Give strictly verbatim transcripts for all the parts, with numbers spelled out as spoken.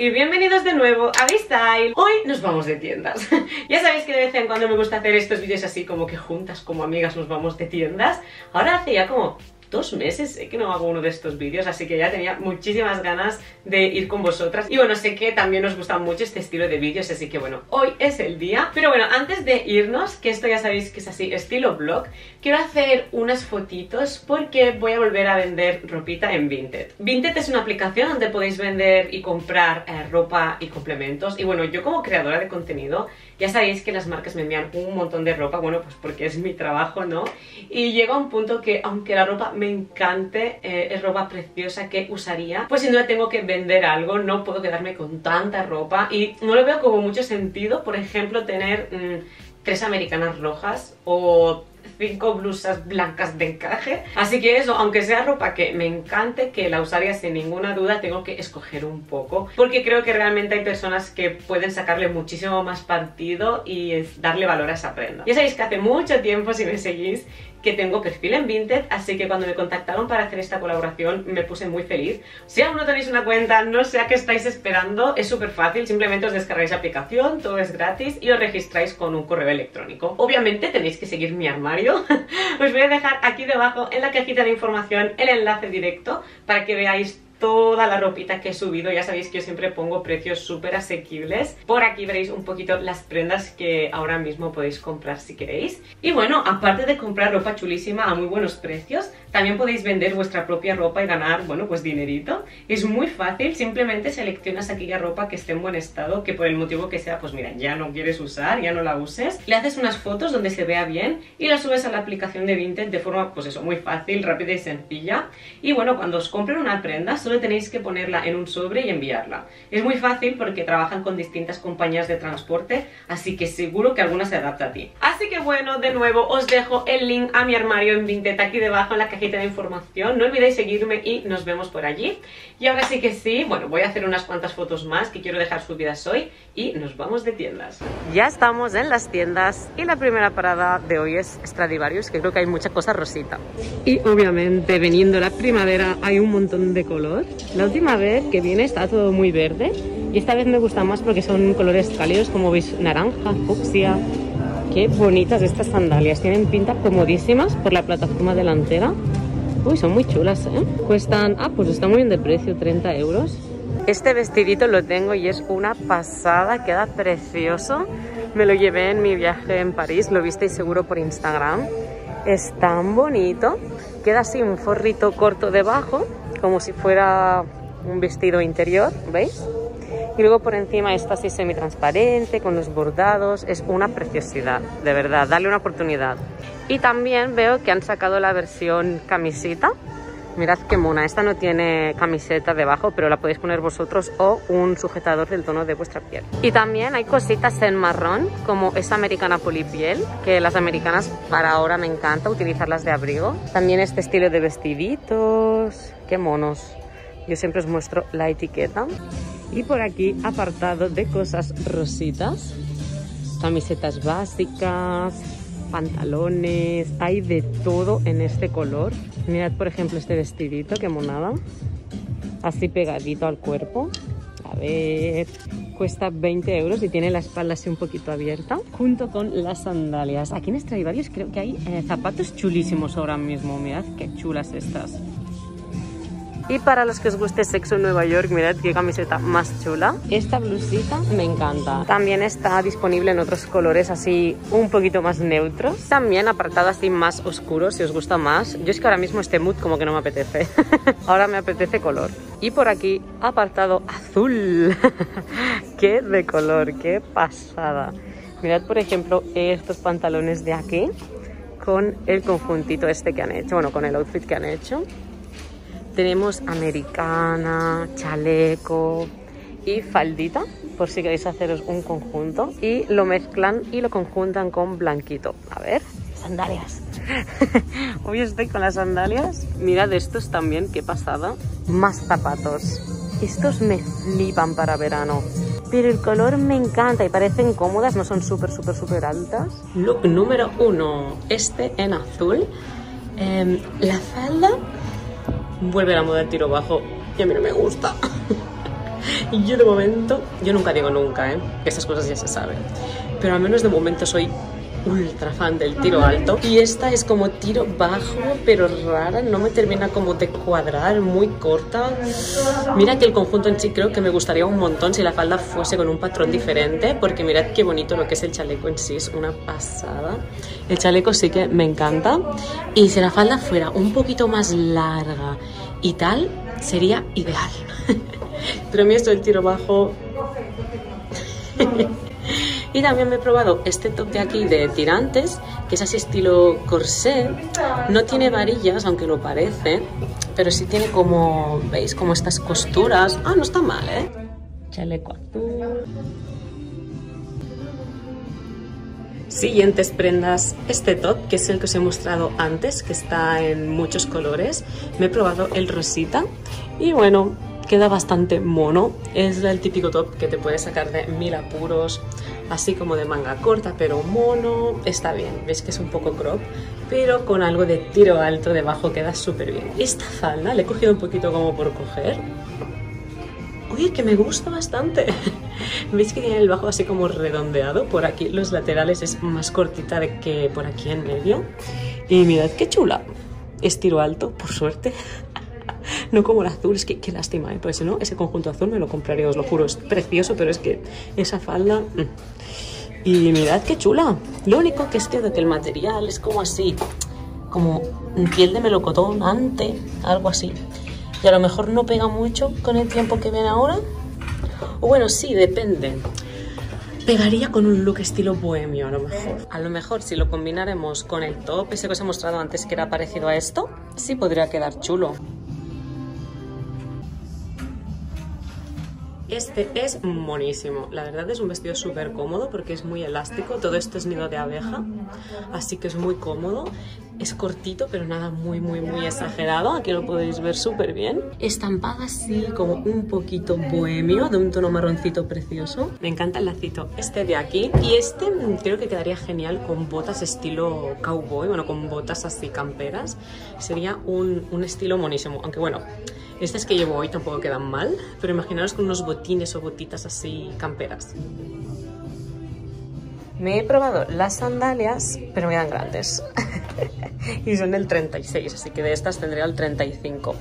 y bienvenidos de nuevo a V-Style. Hoy nos vamos de tiendas. Ya sabéis que de vez en cuando me gusta hacer estos vídeos así como que juntas, como amigas, nos vamos de tiendas. Ahora hace ya como dos meses sé que no hago uno de estos vídeos, así que ya tenía muchísimas ganas de ir con vosotras. Y bueno, sé que también os gusta mucho este estilo de vídeos, así que bueno, hoy es el día. Pero bueno, antes de irnos, que esto ya sabéis que es así, estilo vlog, quiero hacer unas fotitos porque voy a volver a vender ropita en Vinted. Vinted es una aplicación donde podéis vender y comprar eh, ropa y complementos. Y bueno, yo como creadora de contenido, ya sabéis que las marcas me envían un montón de ropa, bueno, pues porque es mi trabajo, ¿no? Y llega un punto que aunque la ropa me encante, eh, es ropa preciosa que usaría, pues si no tengo que vender algo, no puedo quedarme con tanta ropa y no le veo como mucho sentido, por ejemplo, tener mmm, tres americanas rojas o cinco blusas blancas de encaje. Así que eso, aunque sea ropa que me encante, que la usaría sin ninguna duda, tengo que escoger un poco, porque creo que realmente hay personas que pueden sacarle muchísimo más partido y es darle valor a esa prenda. Ya sabéis que hace mucho tiempo, si me seguís, que tengo perfil en Vinted, así que cuando me contactaron para hacer esta colaboración me puse muy feliz. Si aún no tenéis una cuenta, no sé a qué estáis esperando, es súper fácil, simplemente os descargáis la aplicación, todo es gratis y os registráis con un correo electrónico. Obviamente tenéis que seguir mi armario. Os voy a dejar aquí debajo en la cajita de información el enlace directo para que veáis toda la ropita que he subido. Ya sabéis que yo siempre pongo precios súper asequibles. Por aquí veréis un poquito las prendas que ahora mismo podéis comprar si queréis. Y bueno, aparte de comprar ropa chulísima a muy buenos precios, también podéis vender vuestra propia ropa y ganar, bueno, pues dinerito. Es muy fácil, simplemente seleccionas aquella ropa que esté en buen estado, que por el motivo que sea, pues mira, ya no quieres usar, ya no la uses. Le haces unas fotos donde se vea bien y las subes a la aplicación de Vinted de forma, pues eso, muy fácil, rápida y sencilla. Y bueno, cuando os compren una prenda, solo tenéis que ponerla en un sobre y enviarla. Es muy fácil porque trabajan con distintas compañías de transporte, así que seguro que alguna se adapta a ti. Así que bueno, de nuevo os dejo el link a mi armario en Vinted aquí debajo en la cajita de información. No olvidéis seguirme y nos vemos por allí. Y ahora sí que sí, bueno, voy a hacer unas cuantas fotos más que quiero dejar subidas hoy y nos vamos de tiendas. Ya estamos en las tiendas y la primera parada de hoy es Stradivarius, que creo que hay mucha cosa rosita. Y obviamente veniendo la primavera hay un montón de color. La última vez que viene está todo muy verde y esta vez me gusta más porque son colores cálidos, como veis, naranja, fucsia. Qué bonitas estas sandalias, tienen pinta comodísimas por la plataforma delantera. Uy, son muy chulas, ¿eh? Cuestan, ah, pues está muy bien de precio, treinta euros. Este vestidito lo tengo y es una pasada, queda precioso. Me lo llevé en mi viaje en París, lo visteis seguro por Instagram. Es tan bonito, queda así un forrito corto debajo, como si fuera un vestido interior, ¿veis? Y luego por encima está así semitransparente, con los bordados. Es una preciosidad, de verdad, dale una oportunidad. Y también veo que han sacado la versión camiseta. Mirad qué mona, esta no tiene camiseta debajo, pero la podéis poner vosotros o un sujetador del tono de vuestra piel. Y también hay cositas en marrón, como esa americana polipiel, que las americanas para ahora me encanta utilizarlas de abrigo. También este estilo de vestiditos, qué monos. Yo siempre os muestro la etiqueta. Y por aquí apartado de cosas rositas, camisetas básicas, pantalones, hay de todo en este color. Mirad por ejemplo este vestidito, qué monada, así pegadito al cuerpo. A ver, cuesta veinte euros y tiene la espalda así un poquito abierta, junto con las sandalias. Aquí en Stradivarius creo que hay eh, zapatos chulísimos ahora mismo, mirad qué chulas estas. Y para los que os guste Sexo en Nueva York, mirad qué camiseta más chula. Esta blusita me encanta. También está disponible en otros colores así un poquito más neutros. También apartado así más oscuro, si os gusta más. Yo es que ahora mismo este mood como que no me apetece. Ahora me apetece color. Y por aquí apartado azul. Qué de color, qué pasada. Mirad por ejemplo estos pantalones de aquí con el conjuntito este que han hecho. Bueno, con el outfit que han hecho. Tenemos americana, chaleco y faldita, por si queréis haceros un conjunto. Y lo mezclan y lo conjuntan con blanquito. A ver, sandalias. Hoy estoy con las sandalias. Mirad estos también, qué pasada. Más zapatos. Estos me flipan para verano. Pero el color me encanta y parecen cómodas, no son súper, súper, súper altas. Look número uno, este en azul. Eh, la falda... Vuelve la moda de tiro bajo y a mí no me gusta. Y yo de momento, yo nunca digo nunca, ¿eh? Estas cosas ya se saben. Pero al menos de momento soy ultra fan del tiro alto. Y esta es como tiro bajo, pero rara, no me termina como de cuadrar, muy corta. Mira que el conjunto en sí creo que me gustaría un montón si la falda fuese con un patrón diferente, porque mirad qué bonito lo que es el chaleco en sí, es una pasada. El chaleco sí que me encanta. Y si la falda fuera un poquito más larga y tal, sería ideal. Pero a mí esto del tiro bajo... Y también me he probado este top de aquí de tirantes, que es así estilo corsé. No tiene varillas, aunque lo parece, pero sí tiene como, ¿veis? Como estas costuras. Ah, no está mal, ¿eh? Chaleco azul. Siguientes prendas, este top, que es el que os he mostrado antes, que está en muchos colores. Me he probado el rosita y bueno, queda bastante mono. Es el típico top que te puedes sacar de mil apuros, así como de manga corta, pero mono. Está bien, veis que es un poco crop, pero con algo de tiro alto debajo queda súper bien. Esta falda le he cogido un poquito como por coger. Oye, que me gusta bastante. Veis que tiene el bajo así como redondeado. Por aquí los laterales es más cortita de que por aquí en medio. Y mirad qué chula. Es tiro alto, por suerte. No como el azul, es que qué lástima, ¿eh? Porque si no, ese conjunto azul me lo compraría, os lo juro. Es precioso, pero es que esa falda... Mmm. Y mirad qué chula. Lo único que es que, de que el material es como así, como piel de melocotón, ante, algo así. Y a lo mejor no pega mucho con el tiempo que ven ahora. O bueno, sí, depende. Pegaría con un look estilo bohemio a lo mejor. A lo mejor si lo combináramos con el top, ese que os he mostrado antes que era parecido a esto, sí podría quedar chulo. Este es monísimo, la verdad es un vestido súper cómodo porque es muy elástico, todo esto es nido de abeja, así que es muy cómodo, es cortito pero nada muy muy muy exagerado, aquí lo podéis ver súper bien, estampado así como un poquito bohemio, de un tono marroncito precioso, me encanta el lacito este de aquí y este creo que quedaría genial con botas estilo cowboy, bueno con botas así camperas, sería un, un estilo monísimo, aunque bueno... Estas que llevo hoy tampoco quedan mal, pero imaginaros con unos botines o botitas así camperas. Me he probado las sandalias, pero me dan grandes. Y son del treinta y seis, así que de estas tendría el treinta y cinco.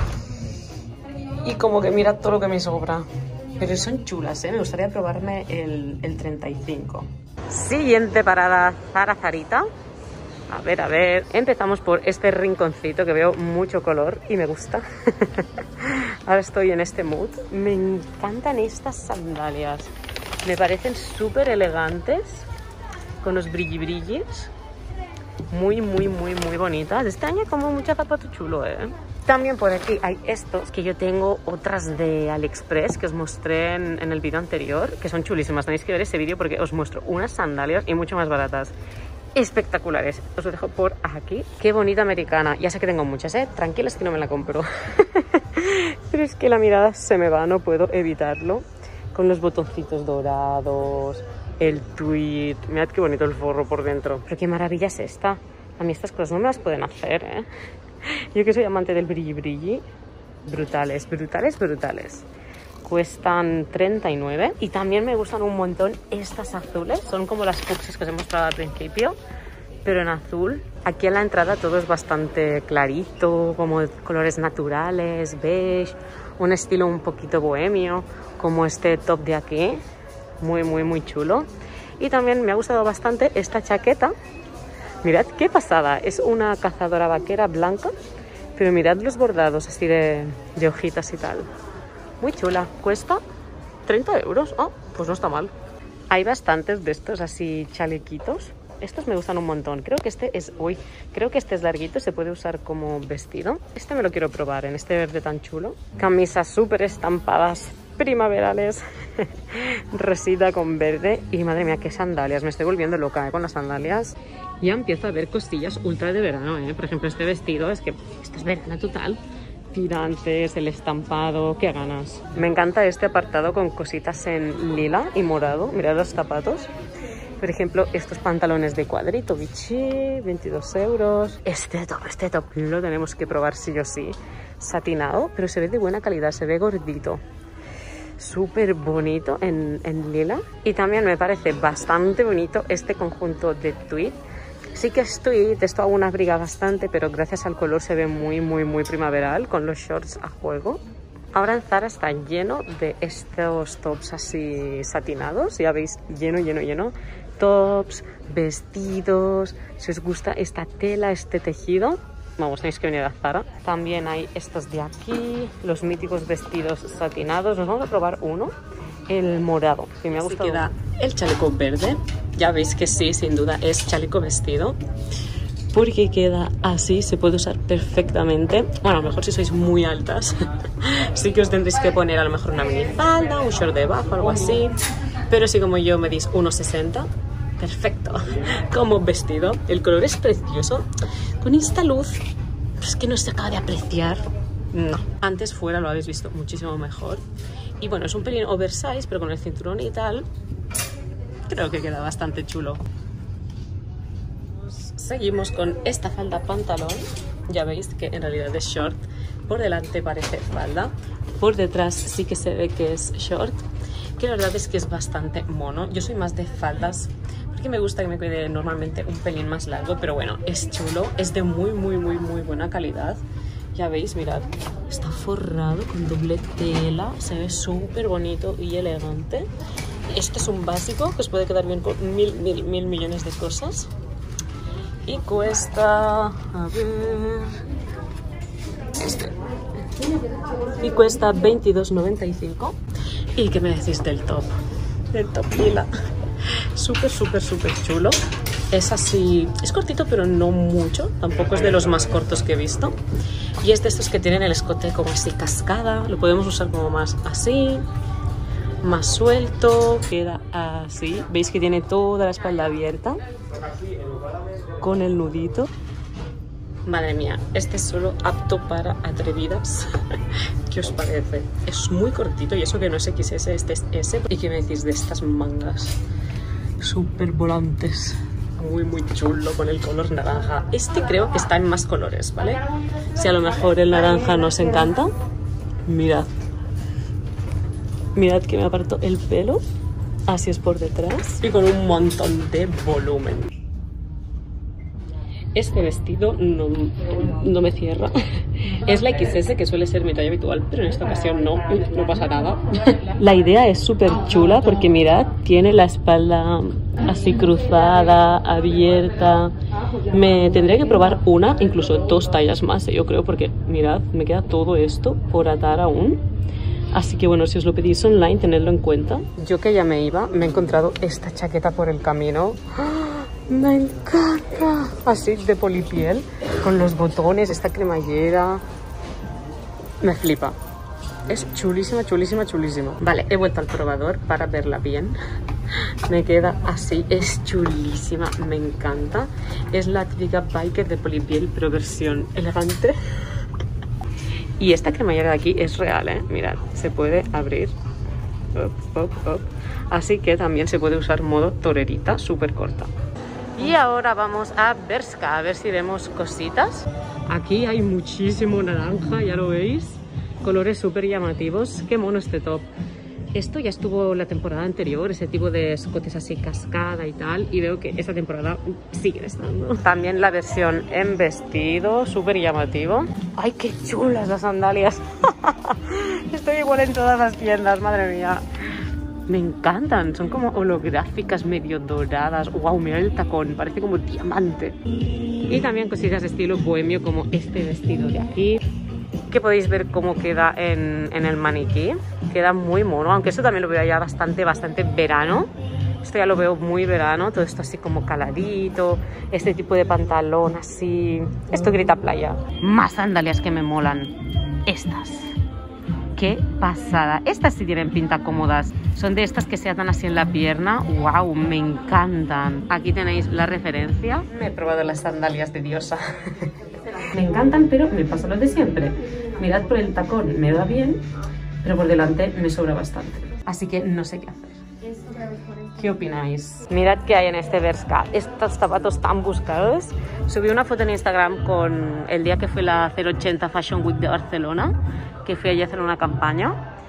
Y como que mirad todo lo que me sobra. Pero son chulas, ¿eh? Me gustaría probarme el, el treinta y cinco. Siguiente parada, Zara Zarita. A ver, a ver, empezamos por este rinconcito que veo mucho color y me gusta. Ahora estoy en este mood. Me encantan estas sandalias. Me parecen súper elegantes, con los brilli brillis. Muy, muy, muy, muy bonitas. Este año como mucho zapato chulo, ¿eh? También por aquí hay estos, que yo tengo otras de AliExpress que os mostré en, en el vídeo anterior, que son chulísimas. Tenéis que ver ese vídeo porque os muestro unas sandalias y mucho más baratas. Espectaculares, os lo dejo por aquí. Qué bonita americana, ya sé que tengo muchas, ¿eh? Tranquilas que no me la compro. Pero es que la mirada se me va, no puedo evitarlo. Con los botoncitos dorados, el tweed, mirad qué bonito el forro por dentro. Pero qué maravilla es esta. A mí estas cosas no me las pueden hacer, ¿eh? Yo que soy amante del brilli brilli, brutales, brutales, brutales. Cuestan treinta y nueve y también me gustan un montón estas azules, son como las fucsias que os he mostrado al principio, pero en azul. Aquí en la entrada todo es bastante clarito, como colores naturales, beige, un estilo un poquito bohemio, como este top de aquí, muy muy muy chulo. Y también me ha gustado bastante esta chaqueta, mirad qué pasada, es una cazadora vaquera blanca, pero mirad los bordados así de, de hojitas y tal. Muy chula, cuesta treinta euros, oh, pues no está mal. Hay bastantes de estos así chalequitos, estos me gustan un montón. Creo que este es, uy, creo que este es larguito, se puede usar como vestido. Este me lo quiero probar en este verde tan chulo. Camisas súper estampadas, primaverales, rosita con verde. Y madre mía, qué sandalias, me estoy volviendo loca, ¿eh? Con las sandalias. Ya empiezo a ver costillas ultra de verano, ¿eh? Por ejemplo, este vestido, es que esto es verano total. Tirantes, el estampado, qué ganas. Me encanta este apartado con cositas en lila y morado. Mirad los zapatos. Por ejemplo, estos pantalones de cuadrito, Vichy, veintidós euros. Este top, este top lo tenemos que probar sí o sí. Satinado, pero se ve de buena calidad, se ve gordito. súper bonito en, en lila. Y también me parece bastante bonito este conjunto de tweed. Sí que es tweed, esto aún abriga bastante, pero gracias al color se ve muy, muy, muy primaveral con los shorts a juego. Ahora en Zara está lleno de estos tops así satinados, ya veis, lleno, lleno, lleno. Tops, vestidos, si os gusta esta tela, este tejido, vamos, tenéis que venir a Zara. También hay estos de aquí, los míticos vestidos satinados. Nos vamos a probar uno, el morado, que me ha gustado. Queda el chaleco verde, ya veis que sí, sin duda es chaleco vestido, porque queda así, se puede usar perfectamente. Bueno, a lo mejor si sois muy altas, sí que os tendréis que poner a lo mejor una minifalda, un short debajo, algo así. Pero si como yo medís uno sesenta, perfecto, como vestido. El color es precioso, con esta luz, es que no se acaba de apreciar. No, antes fuera lo habéis visto muchísimo mejor. Y bueno, es un pelín oversize, pero con el cinturón y tal, creo que queda bastante chulo. Seguimos con esta falda pantalón. Ya veis que en realidad es short. Por delante parece falda, por detrás sí que se ve que es short, que la verdad es que es bastante mono. Yo soy más de faldas porque me gusta que me quede normalmente un pelín más largo, pero bueno, es chulo, es de muy muy muy muy buena calidad. Ya veis, mirad, está forrado con doble tela, se ve súper bonito y elegante. Este es un básico que os puede quedar bien con mil, mil, mil millones de cosas. Y cuesta, a ver, este, y cuesta veintidós noventa y cinco. ¿Y qué me decís del top? Del top lila, súper, súper, súper chulo. Es así, es cortito pero no mucho, tampoco es de los más cortos que he visto. Y es de estos que tienen el escote como así cascada, lo podemos usar como más así, más suelto, queda así. Veis que tiene toda la espalda abierta, con el nudito. Madre mía, este es solo apto para atrevidas. ¿Qué os parece? Es muy cortito y eso que no es equis ese, este es ese. ¿Y qué me decís de estas mangas? Súper volantes. Muy muy chulo con el color naranja. Este creo que está en más colores, ¿vale? Si a lo mejor el naranja nos encanta, mirad. Mirad que me aparto el pelo. Así es por detrás. Y con un montón de volumen. Este vestido no, no me cierra. Es la equis ese, que suele ser mi talla habitual, pero en esta ocasión no, no pasa nada. La idea es súper chula porque mirad, tiene la espalda así cruzada, abierta. Me tendré que probar una, incluso dos tallas más, yo creo, porque mirad, me queda todo esto por atar aún. Así que bueno, si os lo pedís online, tenedlo en cuenta. Yo que ya me iba, me he encontrado esta chaqueta por el camino. Me encanta, así de polipiel, con los botones, esta cremallera, me flipa, es chulísima, chulísima, chulísima. Vale, he vuelto al probador para verla bien, me queda así, es chulísima, me encanta. Es la típica biker de polipiel, pero versión elegante. Y esta cremallera de aquí es real, ¿eh? Mirad, se puede abrir, up, up, up. Así que también se puede usar modo torerita, súper corta. Y ahora vamos a Bershka, a ver si vemos cositas. Aquí hay muchísimo naranja, ya lo veis. Colores súper llamativos. Qué mono este top. Esto ya estuvo la temporada anterior, ese tipo de escotes así cascada y tal. Y veo que esta temporada sigue estando. También la versión en vestido, súper llamativo. ¡Ay, qué chulas las sandalias! Estoy igual en todas las tiendas, madre mía. Me encantan, son como holográficas, medio doradas. Wow, mira el tacón, parece como diamante. Y también cosillas de estilo bohemio, como este vestido de aquí, que podéis ver cómo queda en, en el maniquí. Queda muy mono, aunque esto también lo veo ya bastante, bastante verano. Esto ya lo veo muy verano, todo esto así como caladito, este tipo de pantalón así. Esto grita playa. Más sandalias que me molan, estas. ¡Qué pasada! Estas sí tienen pinta cómodas. Son de estas que se atan así en la pierna. ¡Wow! Me encantan. Aquí tenéis la referencia. Me he probado las sandalias de diosa. Me encantan, pero me pasa lo de siempre. Mirad, por el tacón me va bien, pero por delante me sobra bastante. Así que no sé qué hacer. ¿Qué opináis? Mirad qué hay en este Bershka. Estos zapatos tan buscados. Subí una foto en Instagram con el día que fue la cero ochenta Fashion Week de Barcelona, que fui allí a hacer una campaña.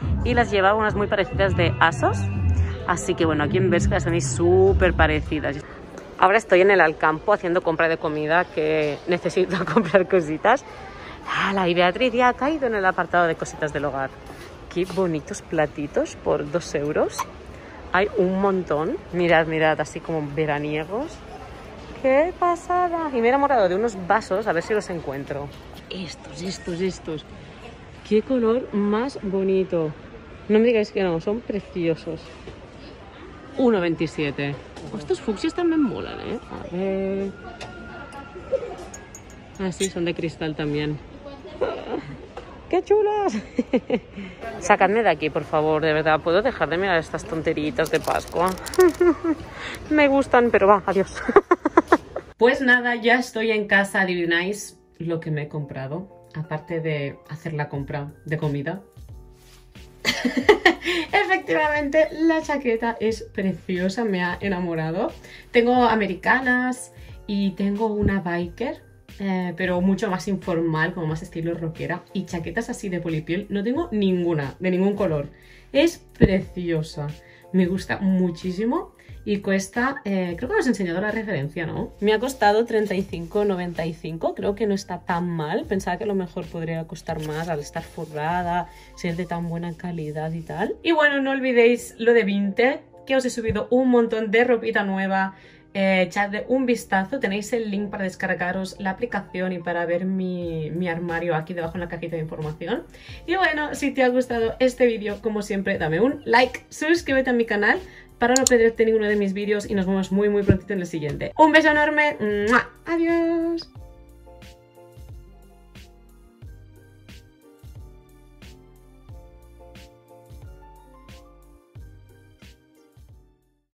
y las llevaba unas muy parecidas de ASOS. Así que bueno, aquí en Bershka son súper parecidas. Ahora estoy en el Alcampo haciendo compra de comida, que necesito comprar cositas. ¡Hala! Y Beatriz ya ha caído en el apartado de cositas del hogar. Qué bonitos platitos por dos euros. Hay un montón. Mirad, mirad, así como veraniegos. ¡Qué pasada! Y me he enamorado de unos vasos, a ver si los encuentro. Estos, estos, estos. ¡Qué color más bonito! No me digáis que no, son preciosos. uno veintisiete. Estos fucsias también molan, ¿eh? A ver... Ah, sí, son de cristal también. ¡Qué chulas! Sacadme de aquí, por favor, de verdad. ¿Puedo dejar de mirar estas tonteritas de Pascua? Me gustan, pero va, adiós. Pues nada, ya estoy en casa. ¿Adivináis lo que me he comprado? Aparte de hacer la compra de comida. Efectivamente, la chaqueta es preciosa, me ha enamorado. Tengo americanas y tengo una biker, eh, pero mucho más informal, como más estilo rockera. Y chaquetas así de polipiel no tengo ninguna, de ningún color. Es preciosa, me gusta muchísimo. Y cuesta, eh, creo que me has enseñado la referencia, ¿no? Me ha costado treinta y cinco noventa y cinco, creo que no está tan mal. Pensaba que a lo mejor podría costar más al estar forrada, ser de tan buena calidad y tal. Y bueno, no olvidéis lo de Vinted, que os he subido un montón de ropita nueva. Eh, echadle un vistazo, tenéis el link para descargaros la aplicación y para ver mi, mi armario aquí debajo en la cajita de información. Y bueno, si te ha gustado este vídeo, como siempre, dame un like, suscríbete a mi canal para no perderte ninguno de mis vídeos y nos vemos muy muy prontito en el siguiente. Un beso enorme, ¡mua! Adiós.